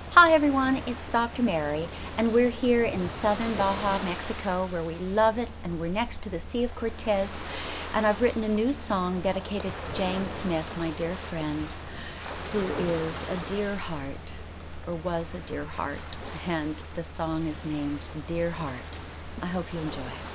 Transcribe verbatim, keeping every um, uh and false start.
Hi everyone, it's Doctor Mary, and we're here in southern Baja, Mexico, where we love it, and we're next to the Sea of Cortez, and I've written a new song dedicated to James Smith, my dear friend, who is a dear heart, or was a dear heart, and the song is named Dear Heart. I hope you enjoy it.